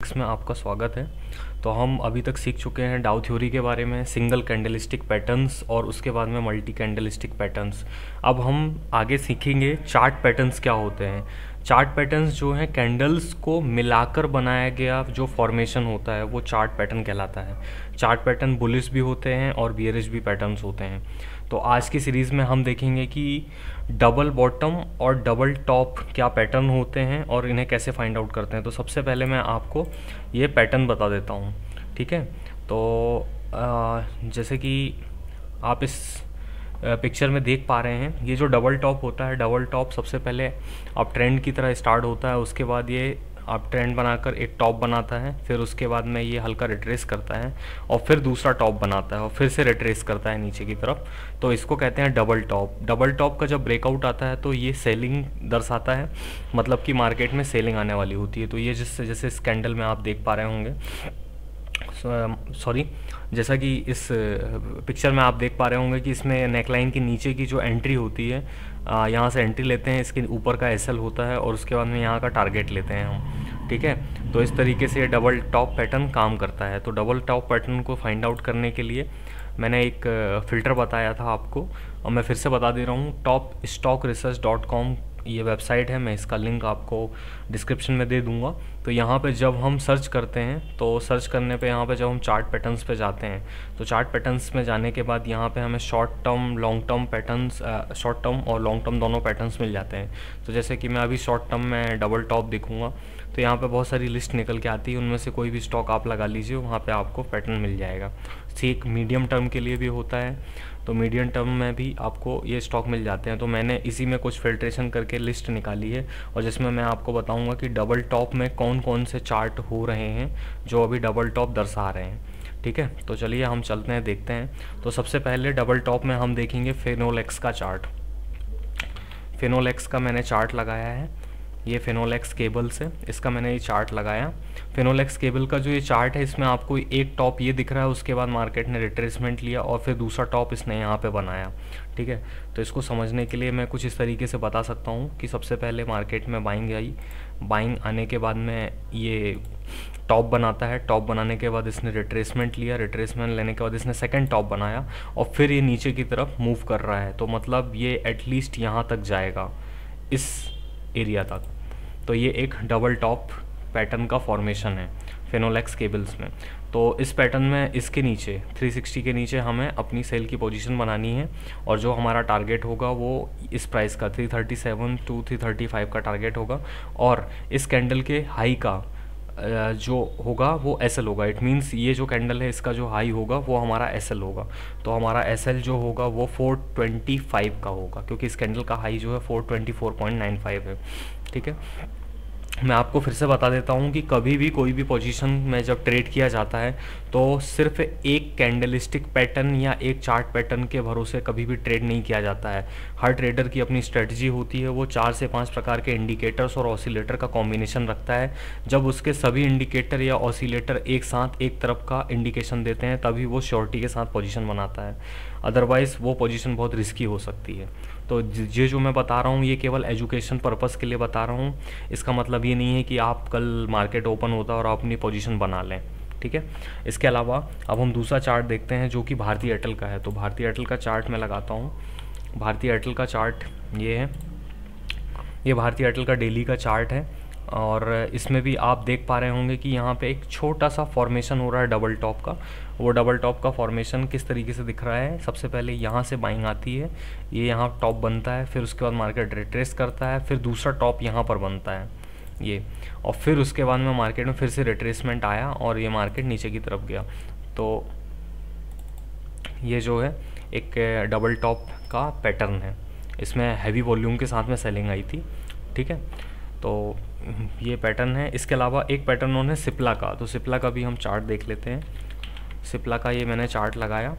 इसमें आपका स्वागत है। तो हम अभी तक सीख चुके हैं डाउ थ्योरी के बारे में, सिंगल कैंडलस्टिक पैटर्न्स और उसके बाद में मल्टी कैंडलस्टिक पैटर्न्स। अब हम आगे सीखेंगे चार्ट पैटर्न्स क्या होते हैं। चार्ट पैटर्न्स जो हैं कैंडल्स को मिलाकर बनाया गया जो फॉर्मेशन होता है वो चार्ट पैटर्न कहलाता है। चार्ट पैटर्न बुलिश भी होते हैं और बियरिश भी पैटर्न्स होते हैं। तो आज की सीरीज़ में हम देखेंगे कि डबल बॉटम और डबल टॉप क्या पैटर्न होते हैं और इन्हें कैसे फाइंड आउट करते हैं। तो सबसे पहले मैं आपको ये पैटर्न बता देता हूँ, ठीक है। तो जैसे कि आप इस पिक्चर में देख पा रहे हैं, ये जो डबल टॉप होता है, डबल टॉप सबसे पहले आप ट्रेंड की तरह स्टार्ट होता है, उसके बाद ये आप ट्रेंड बनाकर एक टॉप बनाता है, फिर उसके बाद में ये हल्का रिट्रेस करता है और फिर दूसरा टॉप बनाता है और फिर से रिट्रेस करता है नीचे की तरफ। तो इसको कहते हैं डबल टॉप। डबल टॉप का जब ब्रेकआउट आता है तो ये सेलिंग दर्शाता है, मतलब कि मार्केट में सेलिंग आने वाली होती है। तो ये जैसे इस कैंडल में आप देख पा रहे होंगे, सॉरी, जैसा कि इस पिक्चर में आप देख पा रहे होंगे कि इसमें नेकलाइन के नीचे की जो एंट्री होती है, यहाँ से एंट्री लेते हैं, इसके ऊपर का एसएल होता है और उसके बाद में यहाँ का टारगेट लेते हैं हम, ठीक है। तो इस तरीके से डबल टॉप पैटर्न काम करता है। तो डबल टॉप पैटर्न को फाइंड आउट करने के लिए मैंने एक फ़िल्टर बताया था आपको और मैं फिर से बता दे रहा हूँ। topstockresearch.com ये वेबसाइट है, मैं इसका लिंक आपको डिस्क्रिप्शन में दे दूंगा। तो यहाँ पे जब हम सर्च करते हैं तो सर्च करने पे यहाँ पे जब हम चार्ट पैटर्न्स पे जाते हैं तो चार्ट पैटर्न्स में जाने के बाद यहाँ पे हमें short term long term patterns, short term और लॉन्ग टर्म दोनों पैटर्न्स मिल जाते हैं। तो जैसे कि मैं अभी शॉर्ट टर्म में डबल टॉप दिखूँगा तो यहाँ पे बहुत सारी लिस्ट निकल के आती है, उनमें से कोई भी स्टॉक आप लगा लीजिए, वहाँ पे आपको पैटर्न मिल जाएगा। एक मीडियम टर्म के लिए भी होता है, तो मीडियम टर्म में भी आपको ये स्टॉक मिल जाते हैं। तो मैंने इसी में कुछ फिल्ट्रेशन करके लिस्ट निकाली है और जिसमें मैं आपको बताऊंगा कि डबल टॉप में कौन कौन से चार्ट हो रहे हैं जो अभी डबल टॉप दर्शा रहे हैं, ठीक है। तो चलिए हम चलते हैं, देखते हैं। तो सबसे पहले डबल टॉप में हम देखेंगे फिनोलेक्स का चार्ट। फिनोलेक्स का मैंने चार्ट लगाया है, ये फिनोलेक्स केबल से इसका मैंने ये चार्ट लगाया। फिनोलेक्स केबल का जो ये चार्ट है, इसमें आपको एक टॉप ये दिख रहा है, उसके बाद मार्केट ने रिट्रेसमेंट लिया और फिर दूसरा टॉप इसने यहाँ पे बनाया, ठीक है। तो इसको समझने के लिए मैं कुछ इस तरीके से बता सकता हूँ कि सबसे पहले मार्केट में बाइंग आई, बाइंग आने के बाद में ये टॉप बनाता है, टॉप बनाने के बाद इसने रिट्रेसमेंट लिया, रिट्रेसमेंट लेने के बाद इसने सेकंड टॉप बनाया और फिर ये नीचे की तरफ मूव कर रहा है। तो मतलब ये एटलीस्ट यहाँ तक जाएगा, इस एरिया तक। तो ये एक डबल टॉप पैटर्न का फॉर्मेशन है फिनोलेक्स केबल्स में। तो इस पैटर्न में इसके नीचे 360 के नीचे हमें अपनी सेल की पोजीशन बनानी है और जो हमारा टारगेट होगा वो इस प्राइस का 337 to 335 का टारगेट होगा और इस कैंडल के हाई का जो होगा वो एसएल होगा। इट मीन्स ये जो कैंडल है इसका जो हाई होगा वो हमारा एसएल होगा। तो हमारा एसएल जो होगा वो 425 का होगा, क्योंकि इस कैंडल का हाई जो है 424.95 है, ठीक है। मैं आपको फिर से बता देता हूँ कि कभी भी कोई भी पोजीशन में जब ट्रेड किया जाता है तो सिर्फ एक कैंडलिस्टिक पैटर्न या एक चार्ट पैटर्न के भरोसे कभी भी ट्रेड नहीं किया जाता है। हर ट्रेडर की अपनी स्ट्रेटजी होती है, वो 4 से 5 प्रकार के इंडिकेटर्स और ऑसिलेटर का कॉम्बिनेशन रखता है। जब उसके सभी इंडिकेटर या ऑसिलेटर एक साथ एक तरफ का इंडिकेशन देते हैं तभी वो श्योरिटी के साथ पोजीशन बनाता है, अदरवाइज़ वो पोजीशन बहुत रिस्की हो सकती है। तो ये जो मैं बता रहा हूँ ये केवल एजुकेशन पर्पस के लिए बता रहा हूँ, इसका मतलब ये नहीं है कि आप कल मार्केट ओपन होता है और आप अपनी पोजीशन बना लें, ठीक है। इसके अलावा अब हम दूसरा चार्ट देखते हैं जो कि भारतीय एयरटेल का है। तो भारतीय एयरटेल का चार्ट मैं लगाता हूँ। भारतीय एयरटेल का चार्ट ये है, ये भारतीय एयरटेल का डेली का चार्ट है और इसमें भी आप देख पा रहे होंगे कि यहाँ पे एक छोटा सा फॉर्मेशन हो रहा है डबल टॉप का। वो डबल टॉप का फॉर्मेशन किस तरीके से दिख रहा है, सबसे पहले यहाँ से बाइंग आती है, ये यहाँ टॉप बनता है, फिर उसके बाद मार्केट रिट्रेस करता है, फिर दूसरा टॉप यहाँ पर बनता है ये, और फिर उसके बाद में मार्केट में फिर से रिट्रेसमेंट आया और ये मार्केट नीचे की तरफ गया। तो ये जो है एक डबल टॉप का पैटर्न है, इसमें हैवी वॉल्यूम के साथ में सेलिंग आई थी, ठीक है। तो ये पैटर्न है। इसके अलावा एक पैटर्न उन्होंने सिप्ला का, तो सिप्ला का भी हम चार्ट देख लेते हैं। सिप्ला का ये मैंने चार्ट लगाया,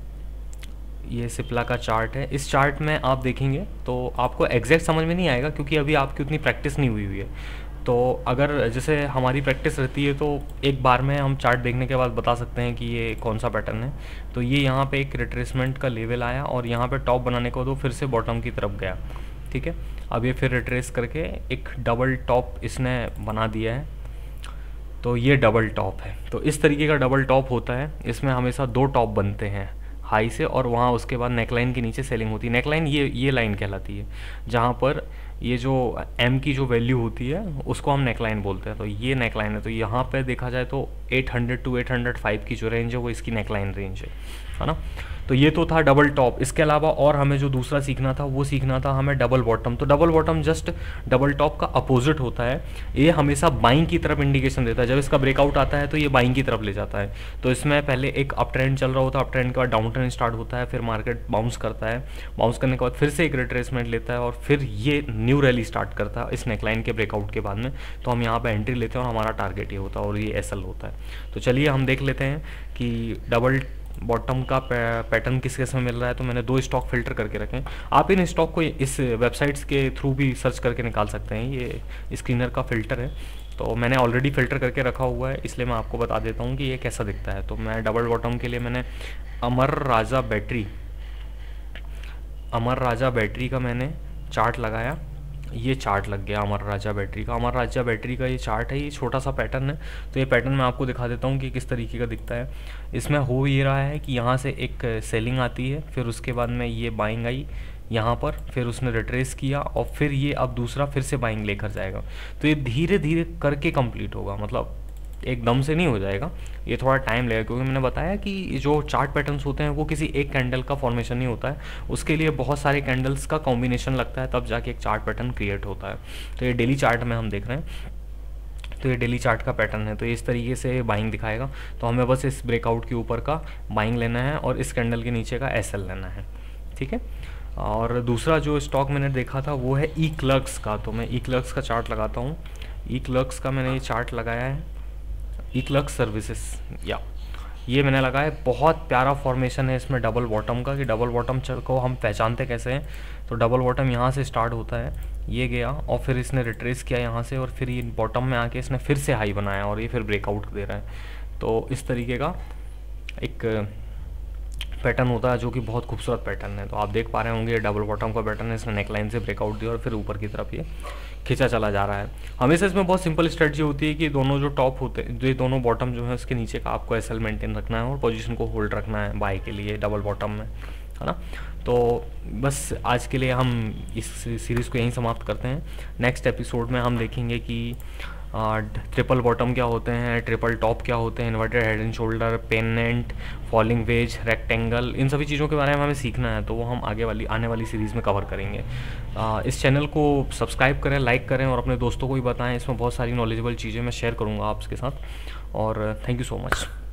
ये सिप्ला का चार्ट है। इस चार्ट में आप देखेंगे तो आपको एग्जैक्ट समझ में नहीं आएगा क्योंकि अभी आपकी उतनी प्रैक्टिस नहीं हुई है। तो अगर जैसे हमारी प्रैक्टिस रहती है तो एक बार में हम चार्ट देखने के बाद बता सकते हैं कि ये कौन सा पैटर्न है। तो ये यहाँ पे एक रिट्रेसमेंट का लेवल आया और यहाँ पे टॉप बनाने को तो फिर से बॉटम की तरफ गया, ठीक है। अब ये फिर रिट्रेस करके एक डबल टॉप इसने बना दिया है। तो ये डबल टॉप है। तो इस तरीके का डबल टॉप होता है, इसमें हमेशा 2 टॉप बनते हैं हाई से, और वहाँ उसके बाद नेकलाइन के नीचे सेलिंग होती है। नेकलाइन ये लाइन कहलाती है, जहाँ पर ये जो एम की जो वैल्यू होती है उसको हम नेकलाइन बोलते हैं। तो ये नेकलाइन है। तो यहाँ पे देखा जाए तो 800 टू 805 की जो रेंज है वो इसकी नेकलाइन रेंज है ना। तो ये तो था डबल टॉप। इसके अलावा और हमें जो दूसरा सीखना था वो सीखना था हमें डबल बॉटम। तो double bottom just double top का अपोजिट होता है। ये हमेशा बाइंग की तरफ इंडिकेशन देता है। जब इसका ब्रेकआउट आता है तो ये बाइंग की तरफ ले जाता है। तो इसमें पहले एक अप ट्रेंड चल रहा होता है, अप ट्रेंड के बाद डाउन ट्रेंड स्टार्ट होता है, फिर मार्केट बाउंस करता है, बाउंस करने के बाद फिर से एक रिट्रेसमेंट लेता है और फिर ये न्यू रैली स्टार्ट करता है इस नेकलाइन के ब्रेकआउट के बाद में। तो हम यहाँ पर एंट्री लेते हैं और हमारा टारगेट ये होता है और ये एसएल होता है। तो चलिए हम देख लेते हैं कि डबल बॉटम का पैटर्न किस केस में मिल रहा है। तो मैंने 2 स्टॉक फिल्टर करके रखे हैं। आप इन स्टॉक को इस वेबसाइट्स के थ्रू भी सर्च करके निकाल सकते हैं। ये स्क्रीनर का फ़िल्टर है, तो मैंने ऑलरेडी फ़िल्टर करके रखा हुआ है, इसलिए मैं आपको बता देता हूँ कि ये कैसा दिखता है। तो मैं डबल बॉटम के लिए मैंने अमर राजा बैटरी का मैंने चार्ट लगाया। ये चार्ट लग गया अमर राजा बैटरी का। अमर राजा बैटरी का ये चार्ट है, ये छोटा सा पैटर्न है। तो ये पैटर्न मैं आपको दिखा देता हूँ कि किस तरीके का दिखता है। इसमें हो ये रहा है कि यहाँ से एक सेलिंग आती है, फिर उसके बाद में ये बाइंग आई यहाँ पर, फिर उसने रिट्रेस किया और फिर ये अब दूसरा फिर से बाइंग लेकर जाएगा। तो ये धीरे धीरे करके कंप्लीट होगा, मतलब एकदम से नहीं हो जाएगा, ये थोड़ा टाइम लगेगा। क्योंकि मैंने बताया कि जो चार्ट पैटर्न्स होते हैं वो किसी एक कैंडल का फॉर्मेशन नहीं होता है, उसके लिए बहुत सारे कैंडल्स का कॉम्बिनेशन लगता है, तब जाके एक चार्ट पैटर्न क्रिएट होता है। तो ये डेली चार्ट में हम देख रहे हैं, तो ये डेली चार्ट का पैटर्न है। तो इस तरीके से बाइंग दिखाएगा। तो हमें बस इस ब्रेकआउट के ऊपर का बाइंग लेना है और इस कैंडल के नीचे का एसएल लेना है, ठीक है। और दूसरा जो स्टॉक मैंने देखा था वो है ई क्लर्क्स का। तो मैं ई क्लर्क्स का चार्ट लगाता हूँ। ई क्लर्क्स का मैंने ये चार्ट लगाया है, ई क्लर्क्स सर्विसेज, या ये मैंने लगाया है। बहुत प्यारा फॉर्मेशन है इसमें डबल बॉटम का, कि डबल बॉटम को हम पहचानते कैसे हैं। तो डबल बॉटम यहाँ से स्टार्ट होता है, ये गया और फिर इसने रिट्रेस किया यहाँ से और फिर ये बॉटम में आके इसने फिर से हाई बनाया और ये फिर ब्रेकआउट दे रहा है। तो इस तरीके का एक पैटर्न होता है जो कि बहुत खूबसूरत पैटर्न है। तो आप देख पा रहे होंगे ये डबल बॉटम का पैटर्न है, इसने नेकलाइन से ब्रेकआउट दिया और फिर ऊपर की तरफ ये खींचा चला जा रहा है। हमेशा इसमें बहुत सिंपल स्ट्रेटजी होती है कि दोनों जो टॉप होते हैं, जो दोनों बॉटम जो है उसके नीचे का आपको एसएल मेंटेन रखना है और पोजीशन को होल्ड रखना है बाय के लिए डबल बॉटम में, है ना। तो बस आज के लिए हम इस सीरीज़ को यहीं समाप्त करते हैं। नेक्स्ट एपिसोड में हम देखेंगे कि ट्रिपल बॉटम क्या होते हैं, ट्रिपल टॉप क्या होते हैं, inverted head and shoulder, pennant, falling wedge, rectangle, इन सभी चीज़ों के बारे में हमें सीखना है। तो वो हम आने वाली सीरीज़ में कवर करेंगे। इस चैनल को सब्सक्राइब करें, लाइक करें और अपने दोस्तों को भी बताएं। इसमें बहुत सारी नॉलेजेबल चीज़ें मैं शेयर करूँगा आपके साथ। और थैंक यू सो मच।